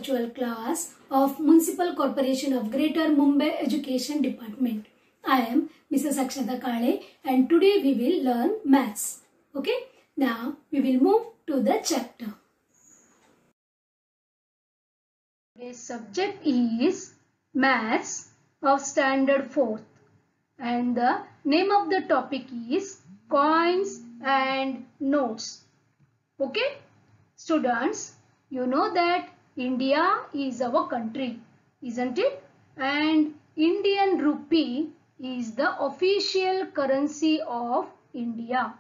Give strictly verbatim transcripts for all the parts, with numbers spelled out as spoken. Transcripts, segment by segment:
virtual class of Municipal Corporation of Greater Mumbai Education Department. I am Missus Akshata Kale and today we will learn maths. Okay, now we will move to the chapter. Today's subject is Maths of Standard fourth and the name of the topic is Coins and Notes. Okay, students, you know that India is our country, isn't it? And Indian rupee is the official currency of India.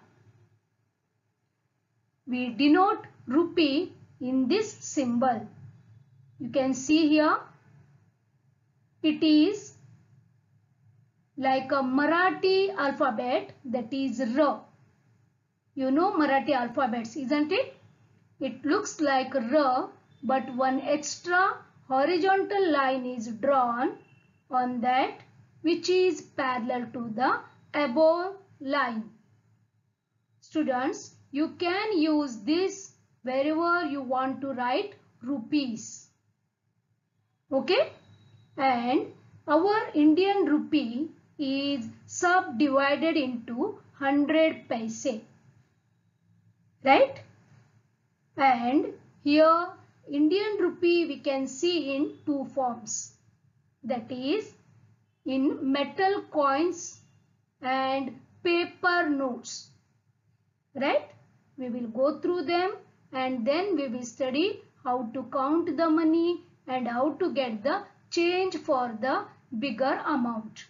We denote rupee in this symbol. You can see here, it is like a Marathi alphabet, that is R. You know Marathi alphabets, isn't it? It looks like R, but one extra horizontal line is drawn on that, which is parallel to the above line. Students, you can use this wherever you want to write rupees. Okay? And our Indian rupee is subdivided into one hundred paise. Right? And here Indian rupee we can see in two forms. That is in metal coins and paper notes. Right? We will go through them and then we will study how to count the money and how to get the change for the bigger amount.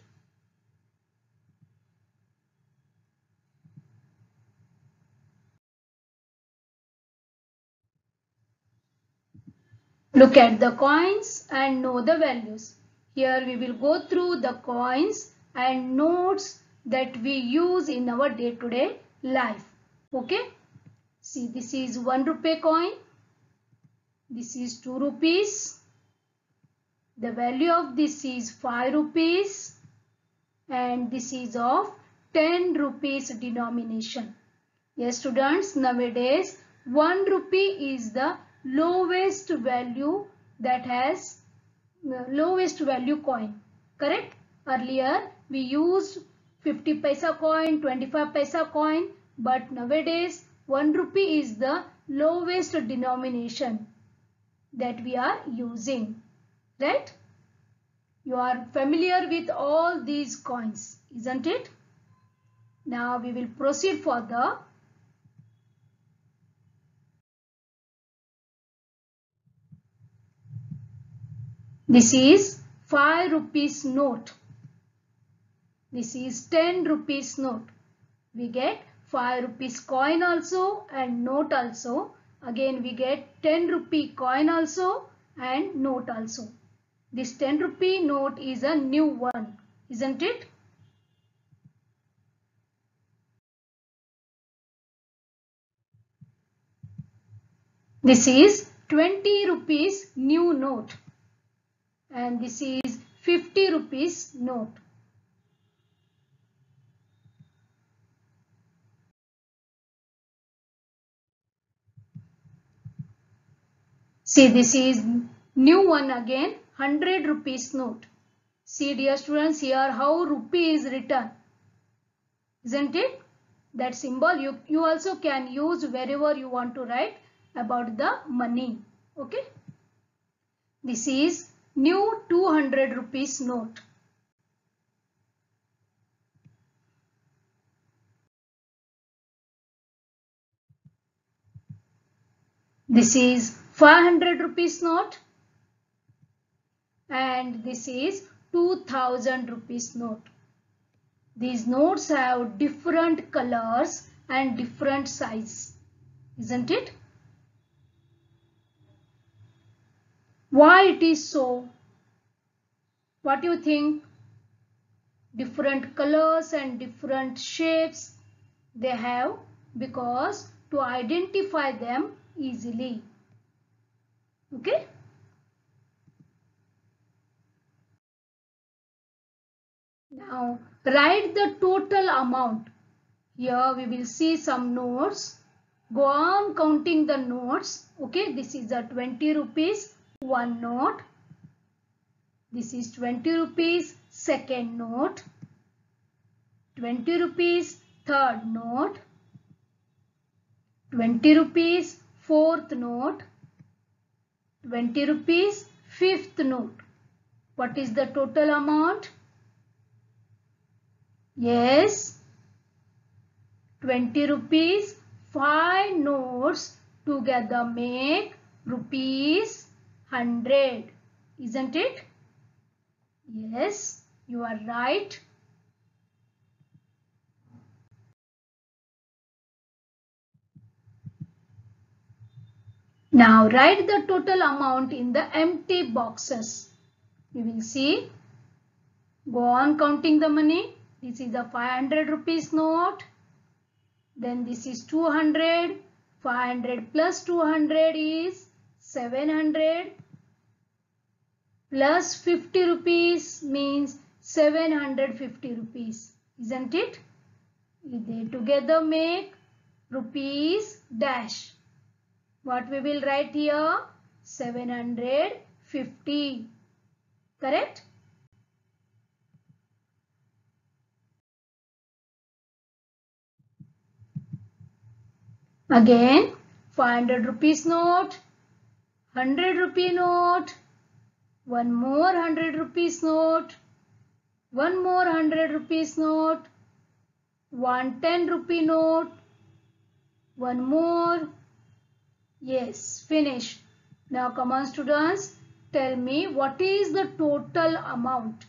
Look at the coins and know the values. Here we will go through the coins and notes that we use in our day-to-day life. Okay. See, this is one rupee coin. This is two rupees. The value of this is five rupees. And this is of ten rupees denomination. Yes, students, nowadays one rupee is the lowest value that has uh, lowest value coin. Correct? Earlier we used fifty paisa coin, twenty-five paisa coin, but nowadays one rupee is the lowest denomination that we are using. Right? You are familiar with all these coins, isn't it? Now we will proceed further. This is five rupees note. This is ten rupees note. We get five rupees coin also and note also. Again we get ten rupee coin also and note also. This ten rupee note is a new one, isn't it? This is twenty rupees new note. And this is fifty rupees note. See, this is new one again, one hundred rupees note. See, dear students, here how rupee is written. Isn't it? That symbol you, you also can use wherever you want to write about the money. Okay. This is new two hundred rupees note. This is five hundred rupees note. And this is two thousand rupees note. These notes have different colors and different size, isn't it? Why it is so? What do you think? Different colors and different shapes they have because to identify them easily. Okay? Now write the total amount. Here we will see some notes. Go on counting the notes. Okay, this is a twenty rupees, one note. This is twenty rupees, second note. twenty rupees, third note. twenty rupees, fourth note. twenty rupees, fifth note. What is the total amount? Yes, twenty rupees, five notes together make rupees one hundred. Isn't it? Yes, you are right. Now write the total amount in the empty boxes. We will see. Go on counting the money. This is the five hundred rupees note. Then this is two hundred. five hundred plus two hundred is seven hundred. Plus fifty rupees means seven hundred fifty rupees. Isn't it? They together make rupees dash. What we will write here? seven hundred fifty. Correct? Again, five hundred rupees note, one hundred rupee note, one more one hundred rupees note, one more one hundred rupees note, one ten rupee note, one more. Yes, finish. Now come on students, tell me what is the total amount?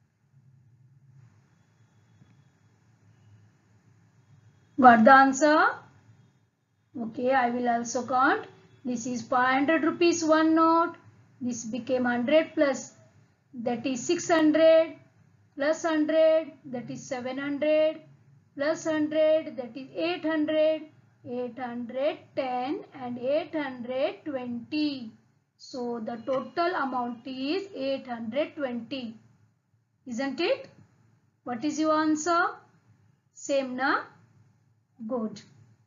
Got the answer? Okay, I will also count. This is five hundred rupees one note. This became one hundred plus, that is six hundred, plus one hundred, that is seven hundred, plus one hundred, that is eight hundred, eight hundred ten and eight hundred twenty. So the total amount is eight hundred twenty. Isn't it? What is your answer? Same na? Good.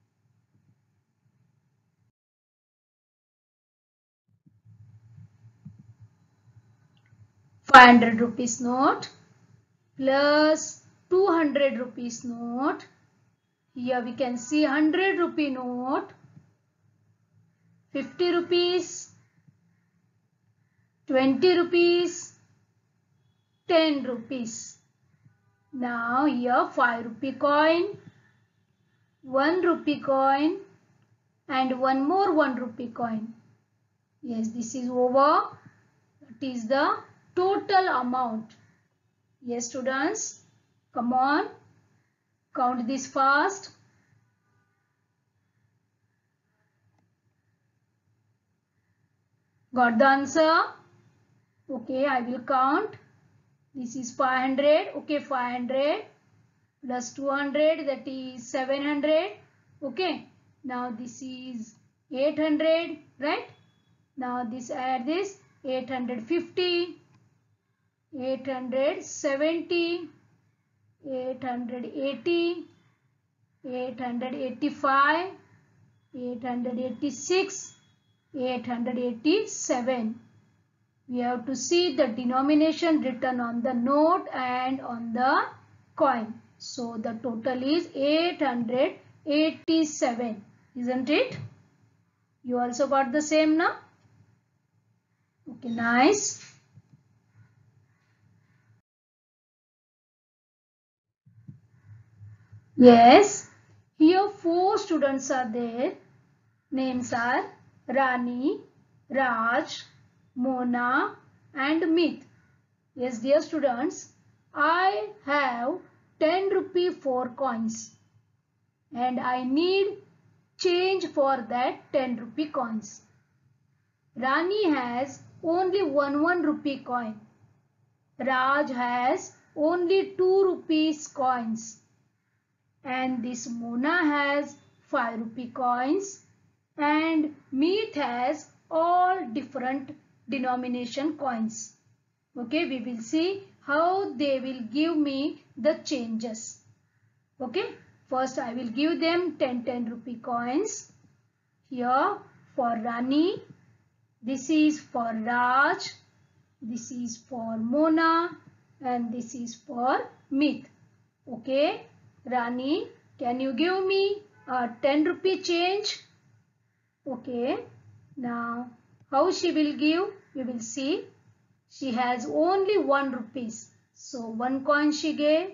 five hundred rupees note plus two hundred rupees note. Here we can see one hundred rupee note, fifty rupees, twenty rupees, ten rupees. Now here five rupee coin, one rupee coin and one more one rupee coin. Yes, this is over. That is the total amount. Yes students, come on, count this fast. Got the answer? Okay, I will count. This is five hundred. Okay, five hundred plus two hundred, that is seven hundred. Okay, now this is eight hundred, right? Now this add this eight hundred fifty, eight hundred seventy, eight hundred eighty, eight hundred eighty-five, eight hundred eighty-six, eight hundred eighty-seven. We have to see the denomination written on the note and on the coin. So the total is eight hundred eighty-seven. Isn't it? You also got the same now? Okay, nice. Yes, here four students are there. Names are Rani, Raj, Mona and Meet. Yes, dear students, I have ten rupee four coins and I need change for that ten rupee coins. Rani has only one one rupee coin. Raj has only two rupees coins. And this Mona has five rupee coins and Meet has all different denomination coins. Okay, we will see how they will give me the changes. Okay, first I will give them ten ten rupee coins. Here for Rani, This is for Raj, this is for Mona, and this is for Meet. Okay, Rani, can you give me a ten rupee change? Okay, now how she will give? We will see. She has only one rupees. So one coin she gave.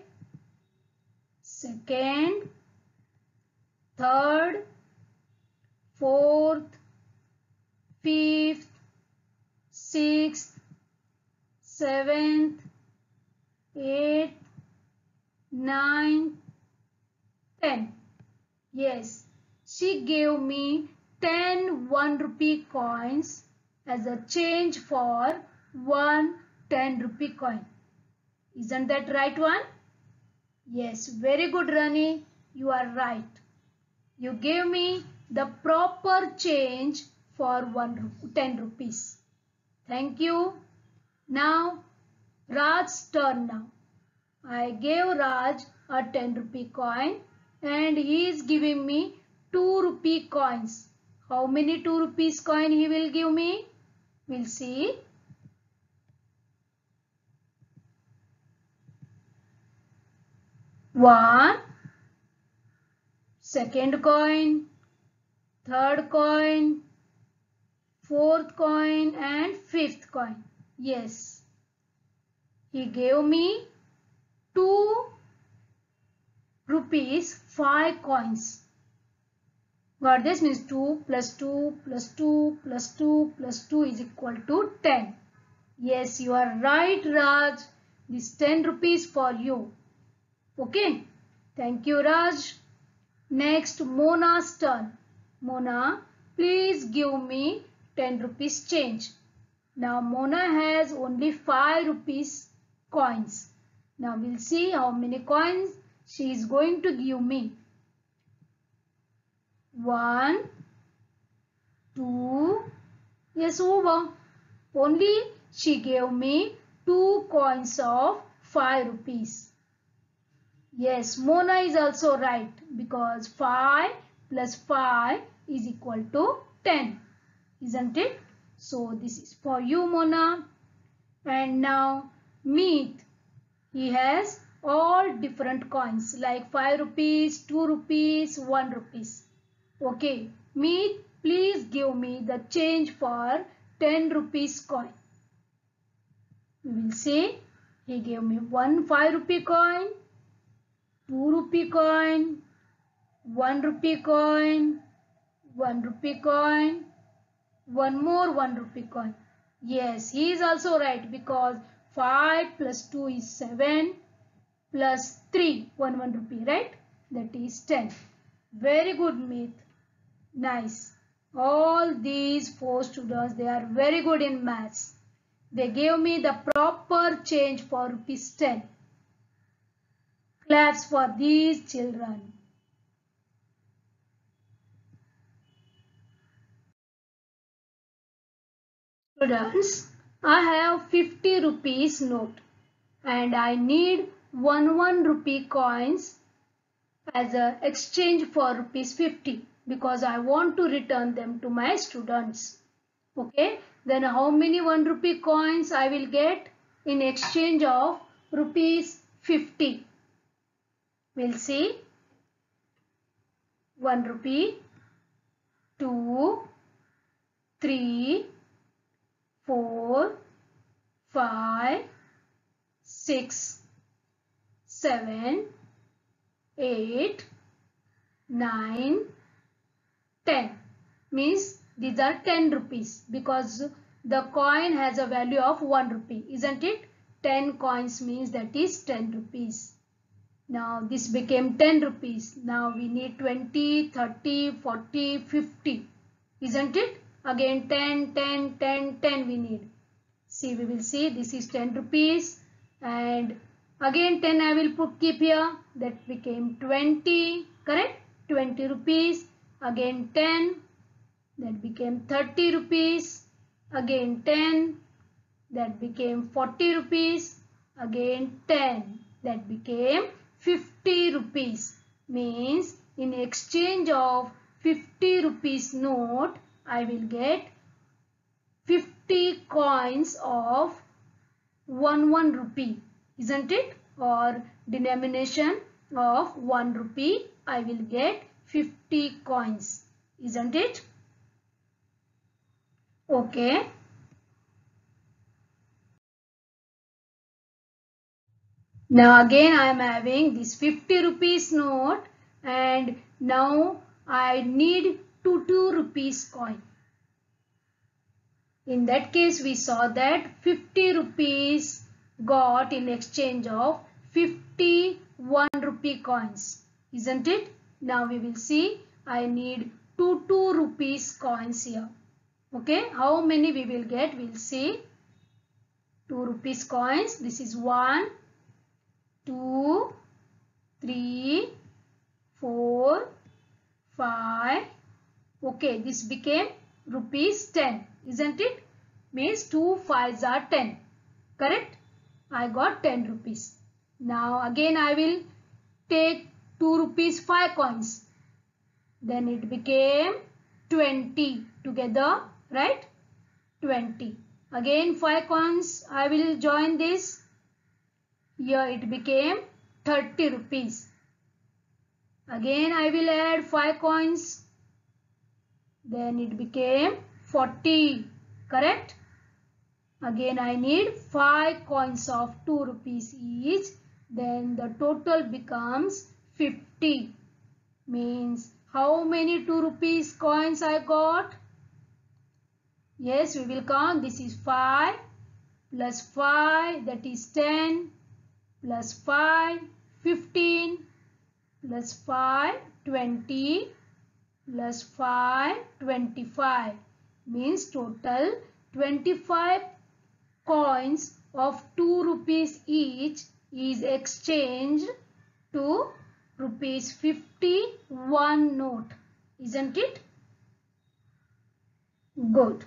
Second, third, fourth, fifth, sixth, seventh, eighth, ninth, tenth. Yes, she gave me ten one rupee coins as a change for one ten rupee coin. Isn't that right one? Yes, very good Rani. You are right. You gave me the proper change for one ten rupees. Thank you. Now Raj's turn now. I gave Raj a ten rupee coin and he is giving me two rupee coins. How many two rupees coin he will give me? We'll see. One, second coin, third coin, fourth coin and fifth coin. Yes, he gave me two rupees five coins. Got this? Means two plus two plus two plus two plus two is equal to ten. Yes, you are right Raj. This ten rupees for you. Okay. Thank you Raj. Next Mona's turn. Mona, please give me ten rupees change. Now Mona has only five rupees coins. Now we'll see how many coins she is going to give me. One, two, yes over. Only she gave me two coins of five rupees. Yes, Mona is also right because five plus five is equal to ten. Isn't it? So this is for you Mona. And now Meet. He has all different coins like five rupees, two rupees, one rupees. Okay, Meet, please give me the change for ten rupees coin. We will see. He gave me one five rupee coin, two rupee coin, one rupee coin, one rupee coin, one more one rupee coin. Yes, he is also right because five plus two is seven plus three, one one rupee, right? That is ten. Very good Meet. Nice. All these four students, they are very good in maths. They gave me the proper change for rupees ten. Claps for these children. Students, I have fifty rupees note and I need one one rupee coins as a exchange for rupees fifty because I want to return them to my students. Okay, then how many one rupee coins I will get in exchange of rupees fifty? We'll see. one rupee, two, three, four, five, six, seven, eight, nine, ten. Means these are ten rupees because the coin has a value of one rupee, isn't it? ten coins means that is ten rupees. Now this became ten rupees. Now we need twenty, thirty, forty, fifty. Isn't it? Again ten, ten, ten, ten we need. See, we will see this is ten rupees and again ten I will put keep here. That became twenty. Correct? twenty rupees. Again ten. That became thirty rupees. Again ten. That became forty rupees. Again ten. That became fifty rupees. Means in exchange of fifty rupees note, I will get fifty coins of one one rupee, isn't it? Or denomination of one rupee, I will get fifty coins, isn't it? Okay. Now again I am having this fifty rupees note, and now I need two two rupees coin. In that case we saw that fifty rupees got in exchange of fifty one rupee coins, isn't it? Now we will see I need two two rupees coins here. Okay, how many we will get? We will see. two rupees coins. This is one, two, three, four, five. Okay, this became rupees ten, isn't it? Means two fives are ten. Correct? I got ten rupees. Now again I will take two rupees five coins. Then it became twenty together, right? twenty. Again five coins I will join this. Here it became thirty rupees. Again I will add five coins. Then it became forty. Correct? Again I need five coins of two rupees each. Then the total becomes fifty. Means how many two rupees coins I got? Yes, we will count. This is five plus five, that is ten, plus five, fifteen, plus five, twenty, plus five, twenty-five. Means total twenty-five coins of two rupees each is exchanged to rupees fifty-one note, isn't it? Good.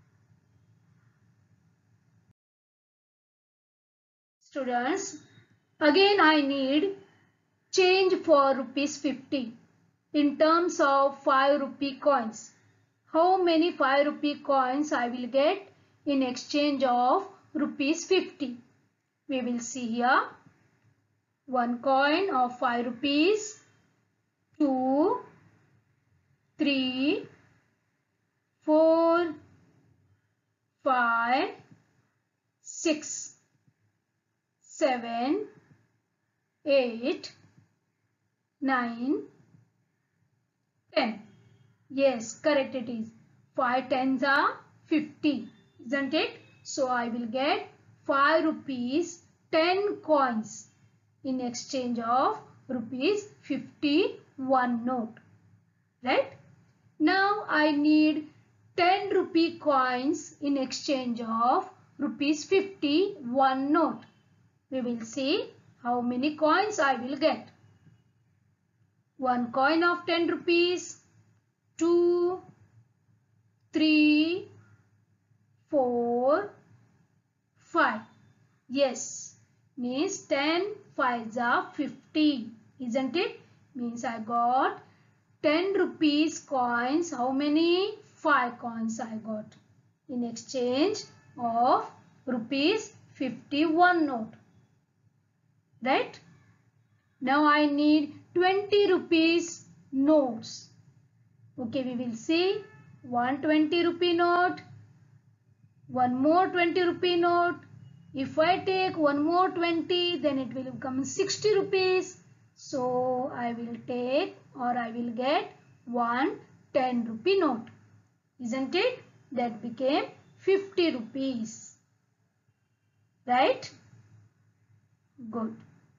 Students, again I need change for rupees fifty in terms of five rupee coins. How many five rupee coins I will get in exchange of rupees fifty? We will see here. One coin of five rupees, two, three, four, five, six, seven, eight, nine, ten. Yes, correct it is. five tens are fifty, isn't it? So I will get five rupees ten coins in exchange of rupees fifty-one note. Right? Now I need ten rupee coins in exchange of rupees fifty-one note. We will see how many coins I will get. One coin of ten rupees, two, three, four, five. Yes, means ten fives are fifty, isn't it? Means I got ten rupees coins. How many? five coins I got in exchange of rupees fifty-one note. Right? Now I need twenty rupees notes. Okay, we will see one twenty rupee note, one more twenty rupee note. If I take one more twenty, then it will become sixty rupees. So I will take or I will get one ten rupee note. Isn't it? That became fifty rupees. Right? Good.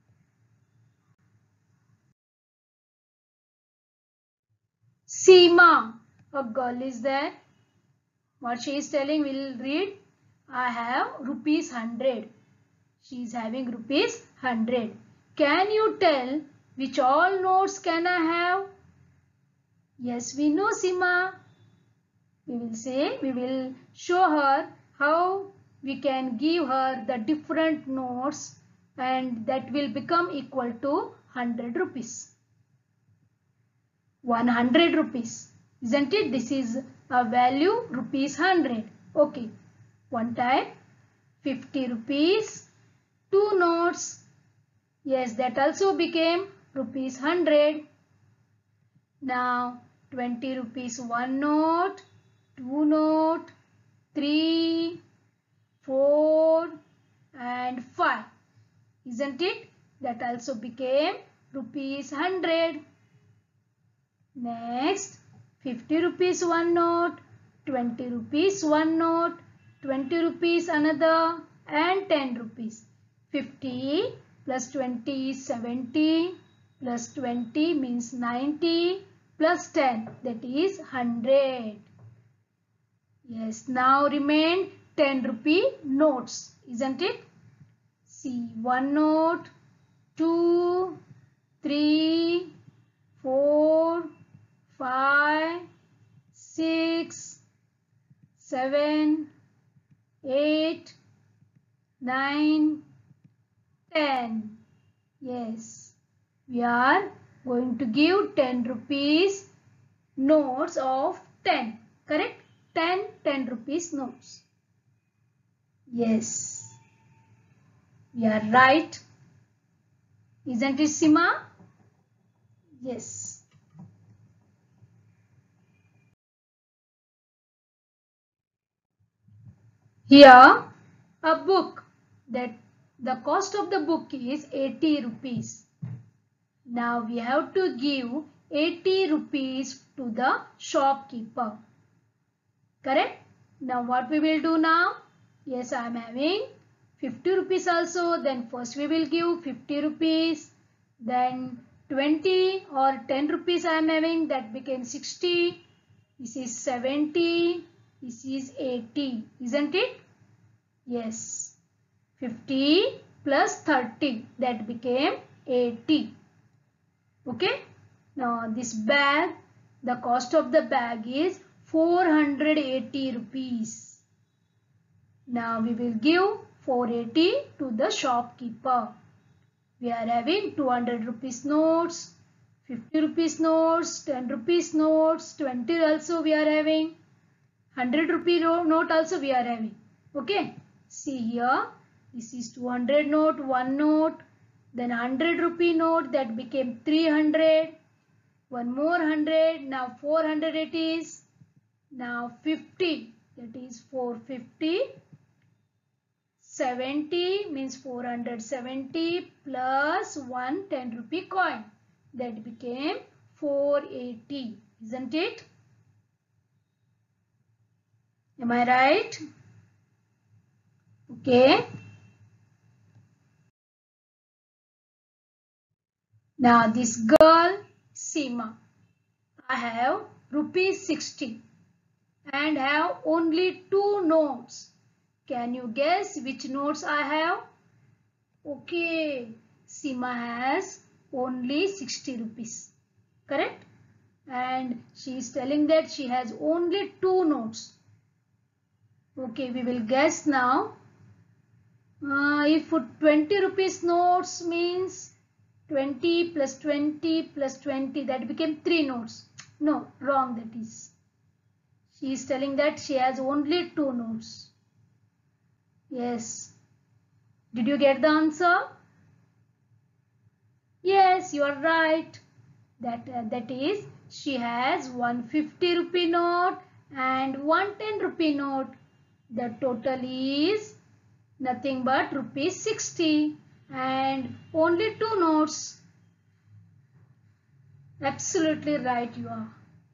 Seema, a girl is there. What she is telling, we will read. I have rupees hundred. She is having rupees hundred. Can you tell which all notes can I have? Yes, we know, Seema. We will say, we will show her how we can give her the different notes, and that will become equal to one hundred rupees. one hundred rupees. Isn't it? This is a value rupees one hundred. Okay, one time fifty rupees, two notes. Yes, that also became rupees one hundred. Now twenty rupees, one note, two note, three, four and five. Isn't it? That also became rupees one hundred. Next, fifty rupees one note, twenty rupees one note, twenty rupees another and ten rupees. fifty plus twenty is seventy, plus twenty means ninety, plus ten, that is one hundred. Yes, now remain ten rupee notes, isn't it? See, one note, two, three, four, five, six, seven, eight, nine, ten. Yes, we are going to give ten rupees notes of ten. Correct? ten, ten rupees notes. Yes, we are right. Isn't it, Sima? Yes. Here, a book that the cost of the book is eighty rupees. Now we have to give eighty rupees to the shopkeeper. Correct? Now what we will do now? Yes, I am having fifty rupees also. Then first we will give fifty rupees. Then twenty or ten rupees I am having, that became sixty. This is seventy. This is eighty. Isn't it? Yes. fifty plus thirty, that became eighty. Okay. Now this bag, the cost of the bag is four hundred eighty rupees. Now we will give four hundred eighty to the shopkeeper. We are having two hundred rupees notes, fifty rupees notes, ten rupees notes, twenty also we are having, one hundred rupee note also we are having. Okay. See here, this is two hundred note, one note, then one hundred rupee note, that became three hundred, one more one hundred, now four hundred it is, now fifty, that is four hundred fifty, seventy means four hundred seventy plus one ten rupee coin, that became four hundred eighty, isn't it? Am I right? Okay. Now this girl Seema, I have rupees sixty and have only two notes. Can you guess which notes I have? Okay, Seema has only sixty rupees. Correct? And she is telling that she has only two notes. Okay, we will guess now. Uh, if twenty rupees notes means twenty plus twenty plus twenty, that became three notes. No, wrong that is. She is telling that she has only two notes. Yes. Did you get the answer? Yes, you are right. That, uh, that is, she has one hundred fifty rupee note and one hundred ten rupee note. The total is nothing but rupees sixty and only two notes. Absolutely right you are.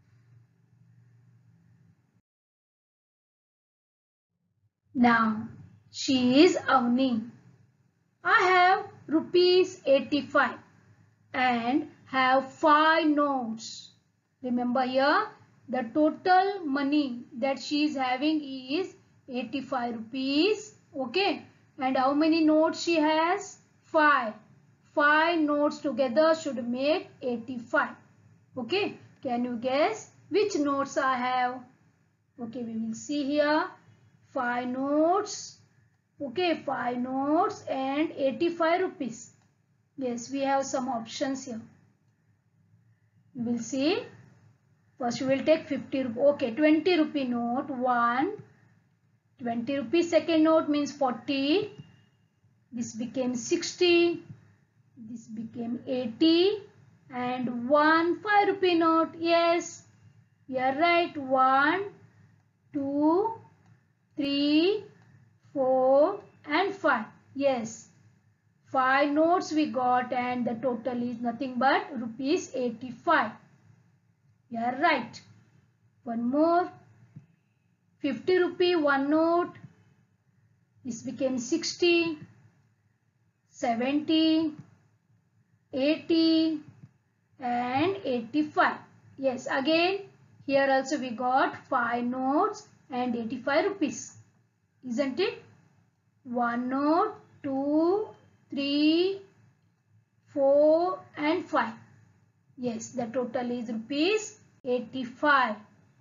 Now, she is Avni. I have rupees eighty-five and have five notes. Remember here, the total money that she is having is eighty-five rupees. Okay. And how many notes she has? five. five notes together should make eighty-five. Okay. Can you guess which notes I have? Okay, we will see here. five notes. Okay, five notes and eighty-five rupees. Yes, we have some options here. We will see. First we will take fifty. Okay, twenty rupee note. one, twenty rupees second note means forty. This became sixty. This became eighty. And one five rupee note. Yes, we are right. one, two, three, four and five. Yes, five notes we got and the total is nothing but rupees eighty-five. We are right. One more. fifty rupee one note. This became sixty, seventy, eighty and eighty-five. Yes, again here also we got five notes and eighty-five rupees. Isn't it? One note, two, three, four and five. Yes, the total is rupees eighty-five.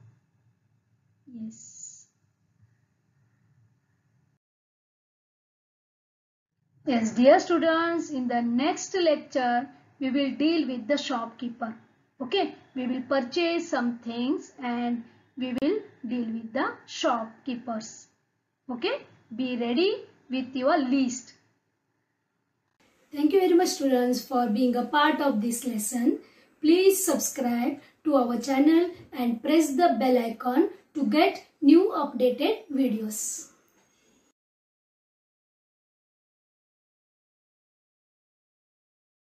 Yes. Yes, dear students, in the next lecture, we will deal with the shopkeeper. Okay, we will purchase some things and we will deal with the shopkeepers. Okay, be ready with your list. Thank you very much students for being a part of this lesson. Please subscribe to our channel and press the bell icon to get new updated videos.